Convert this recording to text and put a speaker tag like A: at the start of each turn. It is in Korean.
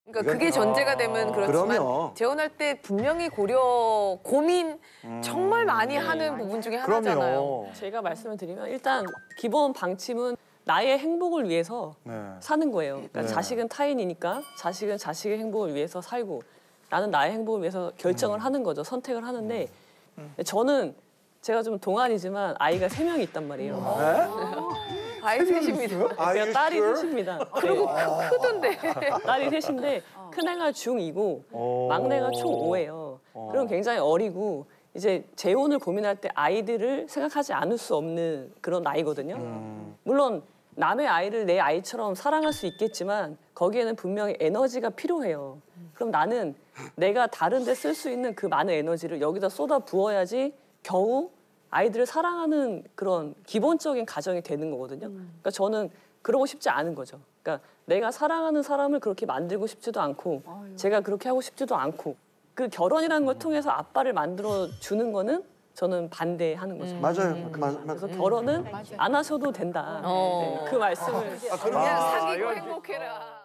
A: 그러니까 그게 전제가 되면 그렇지만
B: 그럼요.
A: 재혼할 때 분명히 고민 정말 많이 하는 부분 중에 하나잖아요.
B: 그럼요.
C: 제가 말씀을 드리면 일단 기본 방침은 나의 행복을 위해서
B: 네.
C: 사는 거예요. 그러니까
B: 네.
C: 자식은 타인이니까 자식은 자식의 행복을 위해서 살고 나는 나의 행복을 위해서 결정을 하는 거죠. 선택을 하는데 저는 제가 좀 동안이지만 아이가 3명이 있단 말이에요.
A: 아이 셋입니다.
C: 제가 딸이 셋입니다.
A: 그리고 크던데.
C: 딸이 셋인데 큰애가 중2고 막내가 총5예요. 그럼 굉장히 어리고 이제 재혼을 고민할 때 아이들을 생각하지 않을 수 없는 그런 나이거든요. 물론 남의 아이를 내 아이처럼 사랑할 수 있겠지만 거기에는 분명히 에너지가 필요해요. 그럼 나는 내가 다른 데 쓸 수 있는 그 많은 에너지를 여기다 쏟아 부어야지 겨우 아이들을 사랑하는 그런 기본적인 가정이 되는 거거든요. 그러니까 저는 그러고 싶지 않은 거죠. 그러니까 내가 사랑하는 사람을 그렇게 만들고 싶지도 않고 제가 그렇게 하고 싶지도 않고 그 결혼이라는 걸 통해서 아빠를 만들어 주는 거는 저는 반대하는 거죠.
B: 맞아요.
C: 그래서 결혼은 안 하셔도 된다. 네, 그 말씀을
A: 그냥 사귀고 행복해라.